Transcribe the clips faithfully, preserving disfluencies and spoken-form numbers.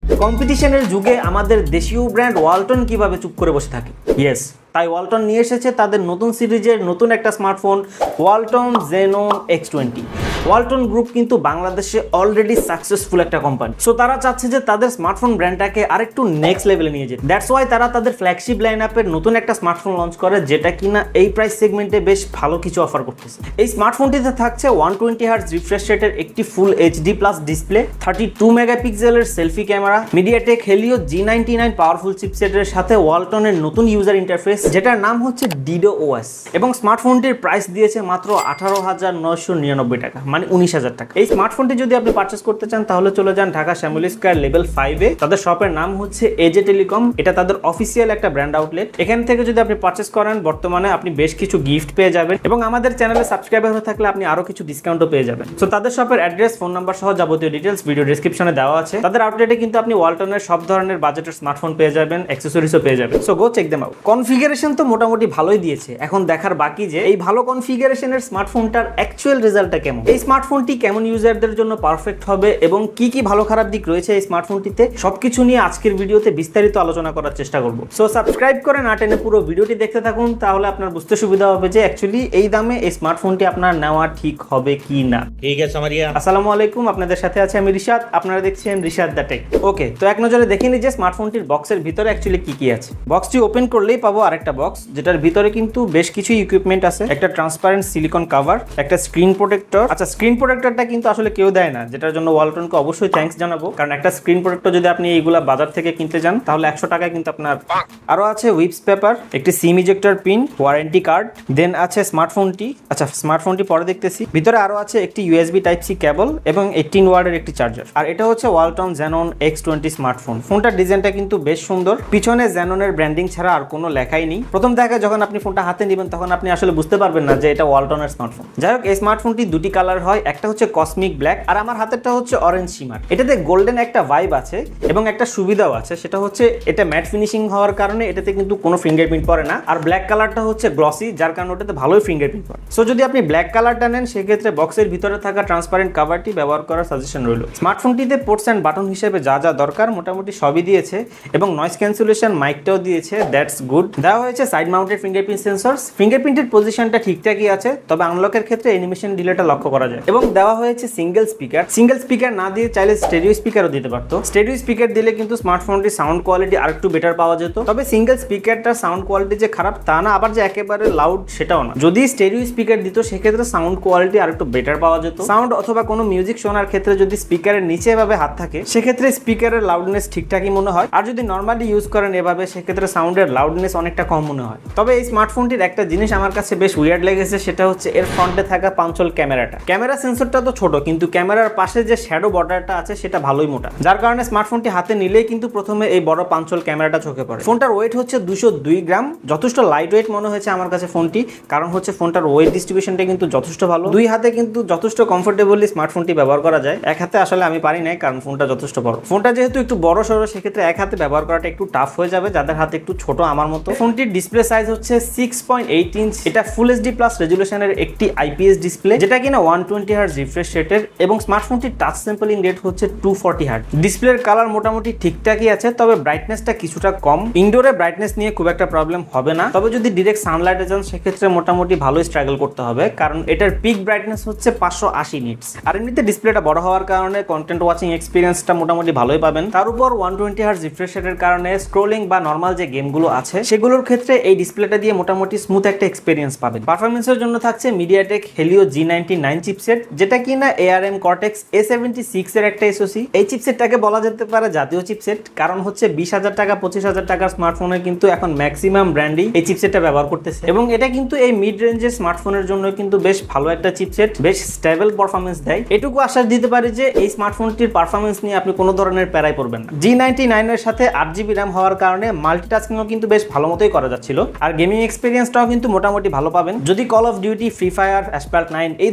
কম্পিটিশনের যুগে আমাদের দেশীয় ব্র্যান্ড ওয়ালটন কিভাবে চুপ করে বসে থাকে? ইয়েস, তাই ওয়ালটন নিয়ে এসেছে তাদের নতুন সিরিজের নতুন একটা smartphone Walton Xanon X twenty. Walton group কিন্তু বাংলাদেশে অলরেডি সাকসেসফুল একটা কোম্পানি, সো তারা চাচ্ছে যে তাদের স্মার্টফোন ব্র্যান্ডটাকে আরেকটু নেক্সট লেভেলে নিয়ে যেতে। দ্যাটস ওয়াই তারা তাদের ফ্ল্যাগশিপ লাইন আপের নতুন একটা স্মার্টফোন লঞ্চ করে, যেটা কিনা এই প্রাইস সেগমেন্টে বেশ ভালো কিছু অফার করতেছে। এই স্মার্টফোনটিতে থাকছে ওয়ান টোয়েন্টি হার্টজ রিফ্রেশ রেটের একটি full HD plus display, thirty two মেগাপিক্সেলের selfie camera, MediaTek Helio G ninety nine powerful চিপসেটের সাথে ওয়ালটনের নতুন ইউজার ইন্টারফেস যেটার নাম হচ্ছে ডিডো ওএস, এবং স্মার্টফোনটির প্রাইস দিয়েছে মাত্র আঠারো হাজার নয়শো নিরানব্বই টাকা, মানে উনিশ হাজার টাকা। এই স্মার্টফোনটি যদি আপনি পারচেস করতে চান তাহলে চলে যান ঢাকা শ্যামলী স্কয়ার লেভেল ফাইভে। তাদের শপের নাম হচ্ছে এজে টেলিকম, এটা তাদের অফিসিয়াল একটা ব্র্যান্ড আউটলেট। এখান থেকে যদি আপনি পারচেস করেন বর্তমানে আপনি বেশ কিছু গিফট পেয়ে যাবেন, এবং আমাদের চ্যানেলে সাবস্ক্রাইবার হয়ে থাকলে আপনি আরো কিছু ডিসকাউন্টও পেয়ে যাবেন। সো তাদের শপের অ্যাড্রেস, ফোন নাম্বার সহ যাবতীয় ডিটেলস ভিডিও ডেসক্রিপশনে দেওয়া আছে। তাদের আউটলেটে কিন্তু আপনি ওয়ালটনের সব ধরনের বাজেটের স্মার্টফোন পেয়ে যাবেন, অ্যাক্সেসরিজও পেয়ে যাবেন। So go check them out. Configuration তো মোটামুটি ভালোই দিয়েছে, এখন দেখার বাকি যে এই ভালো কনফিগারেশনের স্মার্টফোনটার অ্যাকচুয়াল রেজাল্টটা কেমন। এই স্মার্টফোনটি কেমন ইউজারদের জন্য পারফেক্ট হবে এবং কি কি ভালো খারাপ দিক রয়েছে এই স্মার্টফোনটিতে, সবকিছু নিয়ে আজকের ভিডিওতে বিস্তারিত আলোচনা করার চেষ্টা করব। সো সাবস্ক্রাইব করে না টেনে পুরো ভিডিওটি দেখতে থাকুন, তাহলে আপনার বুঝতে সুবিধা হবে যে অ্যাকচুয়ালি এই দামে এই স্মার্টফোনটি আপনার নেওয়া ঠিক হবে কি না। ঠিক আছে সামারিয়া। আসসালামু আলাইকুম, আপনাদের সাথে আছে আমি রিশাদ, আপনারা দেখছেন রিশাদ দ্য টেক। ওকে, তো এক নজরে দেখে নিই যে স্মার্টফোনটির বক্সের ভিতরে অ্যাকচুয়ালি কি কি আছে। বক্সটি ওপেন করলেই পাবো আরেকটা বক্স, যেটার ভিতরে কিন্তু বেশ কিছু ইকুইপমেন্ট আছে, একটা ট্রান্সপারেন্ট সিলিকন কভার, একটা স্ক্রিন প্রোটেক্টর। আচ্ছা, স্ক্রিন প্রোটেক্টরটা কিন্তু আসলে কেউ দেয় না, যেটার জন্য ওয়ালটনকে অবশ্যই থ্যাঙ্কস জানাবো, কারণ একটা স্ক্রিন প্রোটেক্টর যদি আপনি এইগুলা বাজার থেকে কিনতে যান তাহলে একশো টাকায় কিন্তু আপনার। আরো আছে হুইপস পেপার, একটি SIM ejector pin, warranty card, then আছে স্মার্টফোনটি। আচ্ছা, স্মার্টফোনটি পরে দেখতেছি। ভিতরে আরো আছে একটি ইউএসবি টাইপ সি কেবল এবং এইটিন ওয়াটের একটি চার্জার। আর এটা হচ্ছে Walton Xanon X twenty smartphone. ফোনটার ডিজাইনটা কিন্তু বেশ সুন্দর, পিছনে Xanon-এর ব্র্যান্ডিং ছাড়া আর কোনো লেখাই নেই। প্রথম দেখায় যখন আপনি ফোনটা হাতে নেবেন তখন আপনি আসলে বুঝতে পারবেন না যে এটা ওয়ালটনের স্মার্টফোন। যাই হোক, এই স্মার্টফোনটি দুটি কালার হয়, একটা হচ্ছে কসমিক ব্ল্যাক আর আমার হাতেরটা হচ্ছে অরেঞ্জ শিমার। এটাতে গোল্ডেন একটা ভাইব আছে এবং একটা সুবিধাও আছে, সেটা হচ্ছে এটা ম্যাট ফিনিশিং হওয়ার কারণে এটাতে কিন্তু কোনো ফিঙ্গারপ্রিন্ট পড়ে না। আর ব্ল্যাক কালারটা হচ্ছে গ্লসি, যার কারণে ওটাতে ভালোই ফিঙ্গারপ্রিন্ট পড়ে। সো যদি আপনি ব্ল্যাক কালারটা নেন সেক্ষেত্রে বক্সের ভিতরে থাকা ট্রান্সপারেন্ট কভারটি ব্যবহার করার সাজেশন রইল। স্মার্টফোনটিতে পোর্টস অ্যান্ড বাটন হিসেবে যা যা দরকার মোটামুটি সবই দিয়েছে, এবং নয়েজ ক্যান্সেলেশন মাইকটাও দিয়েছে, দ্যাটস গুড। দেওয়া হয়েছে সাইড মাউন্টেড ফিঙ্গারপ্রিন্ট সেন্সর, ফিঙ্গারপ্রিন্টের পজিশনটা ঠিকঠাকই আছে, তবে আনলকের ক্ষেত্রে অ্যানিমেশন ডিলেটা লক্ষ্য করা যায়। এবং দেওয়া হয়েছে সিঙ্গেল স্পিকার, সিঙ্গেল স্পিকার না দিয়ে চাইলে স্টেরিও স্পিকারও দিতে পারতো। স্টেরিও স্পিকার দিলে কিন্তু স্মার্টফোনটির সাউন্ড কোয়ালিটি আরেকটু বেটার পাওয়া যেত, তবে সিঙ্গেল স্পিকারটার সাউন্ড কোয়ালিটি যে খারাপ তা না, আবার যে একেবারে লাউড সেটাও না। যদি স্টেরিও স্পিকার দিত সেক্ষেত্রে সাউন্ড কোয়ালিটি আরেকটু বেটার পাওয়া যেত। সাউন্ড অথবা কোনো মিউজিক শোনার ক্ষেত্রে যদি স্পিকারের নিচে এভাবে হাত থাকে সেক্ষেত্রে স্পিকারের লাউডনেস ঠিকঠাকই মনে হয়, আর যদি নর্মালি ইউজ করেন এভাবে সেক্ষেত্রে সাউন্ডের লাউডনেস অনেকটা কম মনে হয়। তবে এই স্মার্টফোনটির একটা জিনিস আমার কাছে বেশ উইয়ার্ড লেগেছে, সেটা হচ্ছে এর ফ্রন্টে থাকা পাঞ্চল ক্যামেরাটা। ক্যামেরা সেন্সরটা তো ছোট, কিন্তু ক্যামেরার পাশে যে শ্যাডো বর্ডারটা আছে সেটা ভালোই মোটা, যার কারণে স্মার্টফোনটি হাতে নিলেই কিন্তু প্রথমে এই বড় পাঞ্চল ক্যামেরাটা চোখে পড়ে। ফোনটার ওয়েট হচ্ছে দুশো দুই গ্রাম, যথেষ্ট লাইট ওয়েট মনে হয়েছে আমার কাছে ফোনটি, কারণ হচ্ছে ফোনটার ওয়েট ডিস্ট্রিবিউশনটা কিন্তু যথেষ্ট ভালো। দুই হাতে কিন্তু যথেষ্ট কমফোর্টেবলি স্মার্টফোনটি ব্যবহার করা যায়, এক হাতে আসলে আমি পারি নাই কারণ ফোনটা যথেষ্ট বড়। ফোনটা যেহেতু একটু বড় সড়ো সেক্ষেত্রে এক হাতে ব্যবহার করাটা একটু টাফ হয়ে যাবে যাদের হাতে একটু ছোট আমার মতো। ফোনটির ডিসপ্লে সাইজ হচ্ছে সিক্স পয়েন্ট এইট ইঞ্চ, এটা ফুল এইচডি প্লাস রেজুলেশনের একটি আইপিএস ডিসপ্লে, যেটা কিনা ওয়ান টোয়েন্টি হার্টজ রিফ্রেশ রেটের, এবং স্মার্টফোনটির টাচ স্যাম্পলিং রেট হচ্ছে টু ফর্টি হার্টজ। ডিসপ্লের কালার মোটামুটি ঠিকঠাকই আছে, তবে ব্রাইটনেসটা কিছুটা কম। ইনডোরে ব্রাইটনেস নিয়ে খুব একটা প্রবলেম হবে না, তবে যদি ডিরেক্ট সানলাইটে যান সেক্ষেত্রে মোটামুটি ভালোই স্ট্রাগল করতে হবে, কারণ এটার পিক ব্রাইটনেস হচ্ছে পাঁচশো আশি নিটস। আর এমনিতে ডিসপ্লেটা বড় হওয়ার কারণে কন্টেন্ট ওয়াচিং এক্সপিরিয়েন্সটা মোটামুটি ভালোই পাবেন। তার উপর ওয়ান টোয়েন্টি হার্টজ রিফ্রেশ রেটের কারণে স্ক্রোলিং বা নর্মাল যে গেমগুলো আছে সেগুলোর ক্ষেত্রে এই ডিসপ্লেটা দিয়ে মোটামুটি স্মুথ একটা এক্সপিরিয়েন্স পাবেন। পারফরমেন্সের জন্য থাকছে MediaTek Helio G ninety nine chipset, যেটা কিনা ARM Cortex A seventy six এর একটা এসওসি। এই চিপসেটটাকে বলা যেতে পারে জাতীয় চিপসেট, কারণ হচ্ছে বিশ হাজার টাকা পঁচিশ হাজার টাকার স্মার্টফোনে কিন্তু এখন ম্যাক্সিমাম ব্র্যান্ডই এই চিপসেটটা ব্যবহার করতেছে, এবং এটা কিন্তু এই মিড রেঞ্জের স্মার্টফোনের জন্য কিন্তু বেশ ভালো একটা চিপসেট, বেশ স্টেবল পারফরমেন্স দেয়। এটুকু আশ্বাস দিতে পারি যে এই স্মার্টফোনটির পারফরমেন্স নিয়ে আপনি কোনো ধরনের প্যারাই পড়বেন না। জি নাইনটি নাইন এর সাথে আট জিবি র্যাম হওয়ার কারণে মাল্টিটাস্কিংও কিন্তু বেশ ভালো মতোই করা যাচ্ছিল, আর গেমিং এক্সপিরিয়েন্সটাও কিন্তু মোটামুটি ভালো পাবেন। যদি Call of Duty, Free Fire, Asphalt nine এই ধরনের যে গেম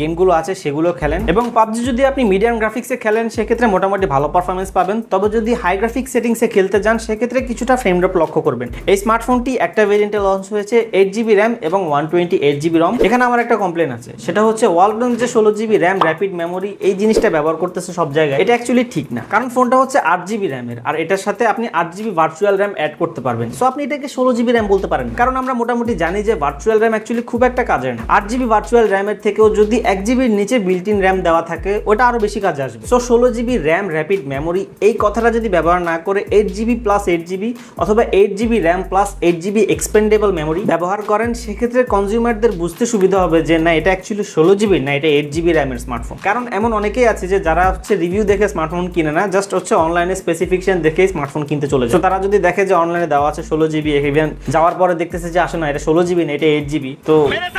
গেমগুলো আছে সেগুলো খেলেন, এবং পাবজি যদি আপনি মিডিয়াম গ্রাফিক্সে খেলেন সেক্ষেত্রে মোটামুটি ভালো পারফরমেন্স পাবেন। তবে যদি হাই গ্রাফিক সেটিংসে খেলতে যান সেক্ষেত্রে কিছুটা ফ্রেম ড্রপ লক্ষ্য করবেন। এই স্মার্টফোনটি একটা ভেরিয়েন্টে লঞ্চ হয়েছে এইট জিবি র্যাম এবং one twenty eight GB ROM. এখানে আমার একটা কমপ্লেন আছে, সেটা হচ্ছে ওয়ালটন যে ষোলো জিবি র্যাম র্যাপিড মেমোরি এই জিনিসটা ব্যবহার করতেছে সব জায়গায়, এটা অ্যাকচুয়ালি ঠিক না। কারণ ফোনটা হচ্ছে আট জিবি র্যামের, আর এটার সাথে আপনি আট জিবি ভার্চুয়াল র্যাম অ্যাড করতে পারবেন। সো আপনি এটাকে ষোলো জিবি র্যাম বলতে পারেন, কারণ আমরা মোটামুটি জানি যে ভার্চুয়াল র্যাম অ্যাকচুয়ালি খুব একটা কাজের না। আট জিবি ভার্চুয়াল র্যামের থেকেও যদি এক জিবির নিচে বিল্ট ইন র্যাম দেওয়া থাকে ওটা আরো বেশি কাজে আসবে। সো ষোলো জিবি র্যাম র্যাপিড মেমোরি এই কথাটা যদি ব্যবহার না করে eight GB plus eight GB অথবা eight GB RAM plus eight GB expandable memory ব্যবহার করেন সেক্ষেত্রে কনজিউমারদের বুঝতে সুবিধা হবে যে না এটা অ্যাকচুয়ালি ষোলো জিবি না এটা এইট জিবি র্যামের স্মার্টফোন। কারণ এমন অনেকেই আছে যে যারা হচ্ছে রিভিউ দেখে স্মার্টফোন কিনে না, জাস্ট হচ্ছে অনলাইনে স্পেসিফিকেশন দেখেই স্মার্টফোন কিনতে চলে যায়। তো তারা যদি দেখে যে অনলাইনে দেওয়া আছে ষোলো জিবি, ইভেন যাওয়ার পরে দেখতেছে যে আসে না এটা ষোলো জিবি না এটা এইট জিবি। তো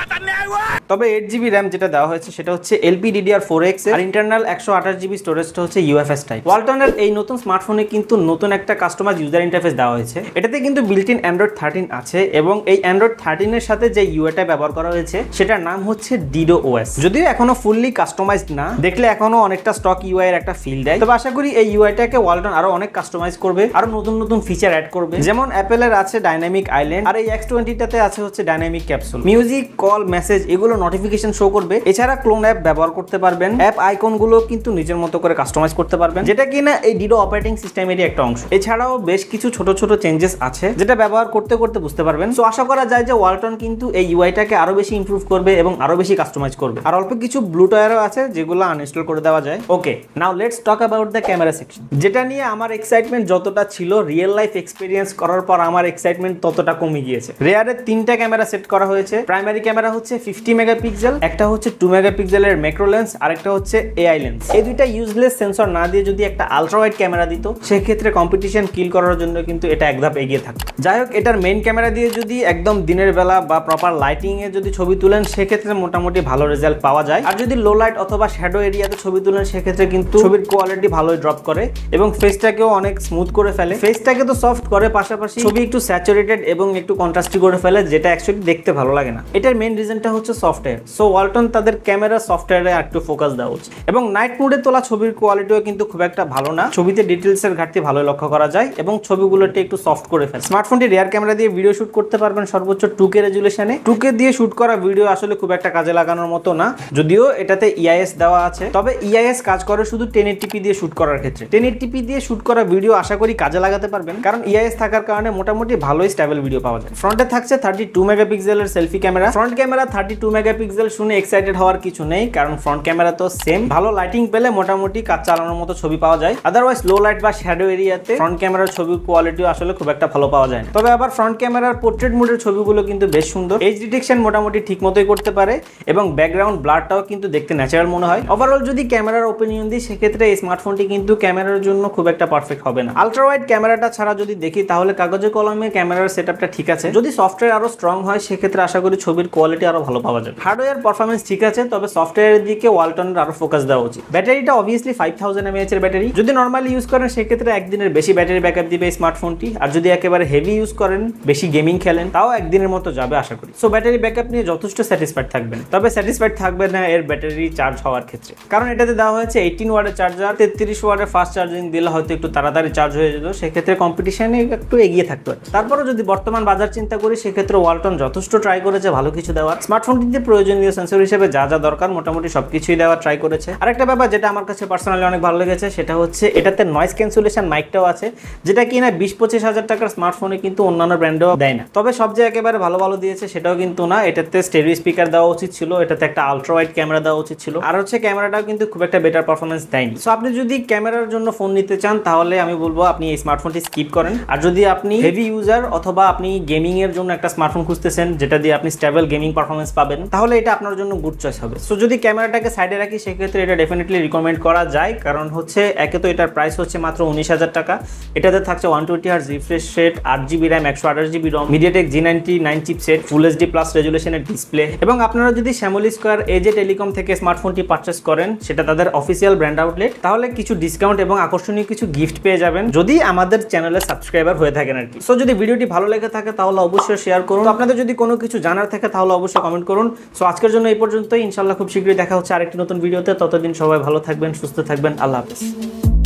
তবে এইট জিবি র্যাম যেটা দেওয়া হয়েছে সেটা হচ্ছে এলপি ডিডিআর ফোর এক্স আর ইন্টারনাল একশো আঠাশ জিবি স্টোরেজটা হচ্ছে ইউএফএস টাইপ। ওয়ালটনের এই নতুন স্মার্টফোনে কিন্তু নতুন একটা কাস্টমাইজ ইউজার ইন্টারফেস দেওয়া হয়েছে। এটাতে কিন্তু বিল্ট ইন অ্যান্ড্রয়েড থার্টিন আছে এবং এই অ্যান্ড্রয়েড থার্টিন এর সাথে যে ইউআইটা ব্যবহার করা হয়েছে সেটার নাম হচ্ছে ডিডো ওএস। যদিও এখনো ফুললি কাস্টমাইজড না, দেখলে এখনো অনেকটা স্টক ইউআই এর একটা ফিল দেয়। তবে আশা করি এই ইউআইটাকে ওয়ালটন আরো অনেক কাস্টমাইজ করবে, আরো নতুন নতুন ফিচার অ্যাড করবে। যেমন অ্যাপেলের আছে ডাইনামিক আইল্যান্ড আর এই এক্স টোয়েন্টি টাতে আছে হচ্ছে dynamic capsule. Music, call, message এগুলো নোটিফিকেশন শো করবে। এছাড়া ক্লোন অ্যাপ ব্যবহার করতে পারবেন। অ্যাপ আইকন গুলো কিন্তু নিজের মতো করে কাস্টমাইজ করতে পারবেন, যেটা কিনা এই ডিডো অপারেটিং সিস্টেমেরই একটা অংশ। এছাড়াও বেশ কিছু ছোট ছোট চেঞ্জেস আছে যেটা ব্যবহার করতে করতে বুঝতে পারবেন। সো আশা করা যায় যে ওয়ালটন কিন্তু এই ইউআইটাকে আরো বেশি ইমপ্রুভ করবে এবং আরো বেশি কাস্টমাইজ করবে। আর অল্প কিছু ব্লুটুথও আছে যেগুলো আনইনস্টল করে দেওয়া যায়। Okay, now let's talk about the camera section, যেটা নিয়ে আমার এক্সাইটমেন্ট যতটা ছিল রিয়েল লাইফ এক্সপেরিয়েন্স করার পর আমার এক্সাইটমেন্ট ততটা কমে গিয়েছে। রেয়ারের তিনটা ক্যামেরা সেট করা হয়েছে। প্রাইমারি ক্যামেরা হচ্ছে ফিফটি মেগাপিক্সেল, একটা হচ্ছে টু মেগাপিক্সেলের ম্যাক্রো লেন্স আর একটা হচ্ছে এআই লেন্স। এই দুইটা ইউজলেস সেন্সর না দিয়ে যদি একটা আলট্রা ওয়াইড ক্যামেরা দিত সেক্ষেত্রে কম্পিটিশন কিল করার জন্য কিন্তু এটা এক ধাপ এগিয়ে থাকতো। যাই হোক, এটার মেইন ক্যামেরা দিয়ে যদি একদম দিনের বেলা বা প্রপার লাইটিং এ যদি ছবি তুলেন সেক্ষেত্রে মোটামুটি ভালো রেজাল্ট পাওয়া যায়। আর যদি লো লাইট অথবা শ্যাডো এরিয়াতে ছবি তুলেন সেক্ষেত্রে কিন্তু ছবির কোয়ালিটি ভালোই ড্রপ করে এবং ফেসটাকেও অনেক স্মুথ করে ফেলে। ফেসটাকে তো সফট করে, পাশাপাশি ছবি একটু স্যাচুরেটেড এবং একটু কন্ট্রাস্টি করে ফেলে, যেটা অ্যাকচুয়ালি দেখতে ভালো লাগে না। এটার মেইন রিজনটা হচ্ছে সফটওয়্যার। সো ওয়ালটন তাদের ক্যামেরা সফটওয়্যারে একটু ফোকাস দেওয়া উচিত। এবং নাইট মোডে তোলা ছবির কোয়ালিটিও কিন্তু খুব একটা ভালো না, ছবিতে ডিটেলস এর ঘাটতি ভালো লক্ষ্য করা যায় এবং ছবিগুলোতে একটু সফট করে ফেলে। স্মার্টফোনটি রিয়ার ক্যামেরা দিয়ে ভিডিও শুট করতে পারবেন সর্বোচ্চ টু কে রেজুলেশনে। টু কে দিয়ে শুট করা ভিডিও আসলে খুব একটা কাজে লাগানোর মতো না, যদিও এটাতে ইআইএস দেওয়া আছে। তবে ইআইএস কাজ করে শুধু টেন এইটি পি দিয়ে শুট করার ক্ষেত্রে। টেন এইটি পি দিয়ে শুট করা ভিডিও আশা করি কাজে লাগাতে পারবেন, কারণ ইআইএস থাকার কারণে মোটামুটি ভালোই স্টেবল ভিডিও পাওয়া যায়। ফ্রন্টে থাকছে থার্টি টু মেগাপিক্সেলের selfie camera. Front camera thirty two megapixel শুনে এক্সাইটেড হওয়ার কিছু নেই, কারণ ফ্রন্ট ক্যামেরা তো সেম। ভালো লাইটিং পেলে মোটামুটি কাজ চালানোর মতো ছবি পাওয়া যায়। আদারওয়াইজ লো লাইট বা শ্যাডো এরিয়াতে ফ্রন্ট ক্যামেরার ছবির কোয়ালিটিও আসলে খুব একটা ভালো পাওয়া যায় না। তবে আবার ফ্রন্ট ক্যামেরার পোর্ট্রেট মোডের ছবিগুলো কিন্তু বেশ সুন্দর। এজ ডিটেকশন মোটামুটি ঠিক মতোই করতে পারে এবং ব্যাকগ্রাউন্ড ব্লারটাও কিন্তু দেখতে ন্যাচারাল মনে হয়। ওভারঅল যদি ক্যামেরার ওপিনিয়ন দিই সেক্ষেত্রে এই স্মার্টফোনটি কিন্তু ক্যামেরার জন্য খুব একটা পারফেক্ট হবে না। আলট্রা ওয়াইড ক্যামেরাটা ছাড়া যদি দেখি তাহলে কাগজে কলমে ক্যামেরার সেটআপটা ঠিক আছে। যদি সফটওয়্যার আরো স্ট্রং হয় সেক্ষেত্রে আশা করি ছবির কোয়ালিটি আরো ভালো পাওয়া যাবে। হার্ডওয়্যার পারফরমেন্স ঠিক আছে, তবে সফটওয়্যারের দিকে ওয়ালটনের আরো ফোকাস দেওয়া উচিত। ব্যাটারিটা অবভিয়াসলি ফাইভ থাউজেন্ড এমএএইচ এর ব্যাটারি। যদি নরমালি ইউজ করেন সেক্ষেত্রে একদিনের বেশি ব্যাটারি ব্যাকআপ দিবে এই স্মার্টফোনটি। আর যদি একেবারে হেভি ইউজ করেন, বেশি গেমিং খেলেন, তাও একদিনের মতো যাবে আশা করি। সো ব্যাটারি ব্যাকআপ নিয়ে যথেষ্ট স্যাটিসফাইড থাকবেন। তবে স্যাটিসফাইড থাকবে না এর ব্যাটারি চার্জ হওয়ার ক্ষেত্রে, কারণ এটাতে দেওয়া হয়েছে এইটিন ওয়াটের চার্জার। তেত্রিশ ওয়াটের ফাস্ট চার্জিং দিলে হয়তো একটু তাড়াতাড়ি চার্জ হয়ে যেত, সেক্ষেত্রে কম্পিটিশনে একটু এগিয়ে থাকতে হয়। তারপরে যদি বর্তমান বাজার চিন্তা করি সেক্ষেত্রে ওয়ালটন যথেষ্ট ট্রাই করেছে ভালো কিছু দেওয়ার। স্মার্টফোনটিতে প্রয়োজনীয় সেন্সর হিসেবে যা যা দরকার মোটামুটি সবকিছুই দেওয়ার ট্রাই করেছে। আরেকটা ব্যাপার যেটা আমার কাছে পার্সোনালি অনেক ভালো লেগেছে সেটা হচ্ছে এটাতে নয়েজ ক্যান্সেলেশন মাইকটাও আছে, যেটা কিনা বিশ পঁচিশ হাজার টাকার স্মার্টফোনে কিন্তু অন্যান্য ব্র্যান্ডও দেয় না। তবে সব যে একেবারে ভালো ভালো দিয়েছে সেটাও কিন্তু না। এটাতে স্টেরিও স্পিকার দেওয়া উচিত ছিল, এটাতে একটা আলট্রা ওয়াইড ক্যামেরা দেওয়া উচিত ছিল, আর হচ্ছে ক্যামেরাটাও কিন্তু খুব একটা বেটার পারফরমেন্স দেয়নি। সো আপনি যদি ক্যামেরার জন্য ফোন নিতে চান তাহলে আমি বলবো আপনি এই স্মার্টফোনটি স্কিপ করেন। আর যদি আপনি হেভি ইউজার অথবা আপনি গেমিং এর জন্য একটা স্মার্টফোন খুঁজতেছেন যেটা দিয়ে আপনি স্টেবল গেমিং পারফরমেন্স পাবেন তাহলে এটা আপনার জন্য গুড চয়েস হবে। সো যদি ক্যামেরাটাকে সাইডে রাখি সেক্ষেত্রে এটা ডেফিনেটলি রিকমেন্ড করা যায়, কারণ হচ্ছে একে তো এটার প্রাইস হচ্ছে মাত্র উনিশ হাজার টাকা। এটাতে থাকছে one twenty hertz refresh rate, আট জিবি র্যাম, একশো আঠাশ GB ROM, MediaTek G ninety nine chipset, full HD plus রেজুলেশনের ডিসপ্লে। এবং আপনারা যদি শ্যামলি স্কয়ার এজে টেলিকম থেকে স্মার্টফোনটি পারচেস করেন, সেটা তাদের অফিসিয়াল ব্র্যান্ড আউটলেট, তাহলে কিছু ডিসকাউন্ট এবং আকর্ষণীয় কিছু গিফট পেয়ে যাবেন যদি আমাদের চ্যানেলে সাবস্ক্রাইবার হয়ে থাকেন আর কি। সো যদি ভিডিওটি ভালো লেগে থাকে তাহলে অবশ্যই শেয়ার করুন। আপনাদের যদি কোনো কিছু জানার থাকে তাহলে অবশ্যই কমেন্ট কমেন্ট করুন। সো আজকের জন্য এই পর্যন্তই, ইনশাল্লাহ খুব শীঘ্রই দেখা হচ্ছে আরেকটি নতুন ভিডিওতে। ততদিন সবাই ভালো থাকবেন, সুস্থ থাকবেন, আল্লাহ হাফেজ।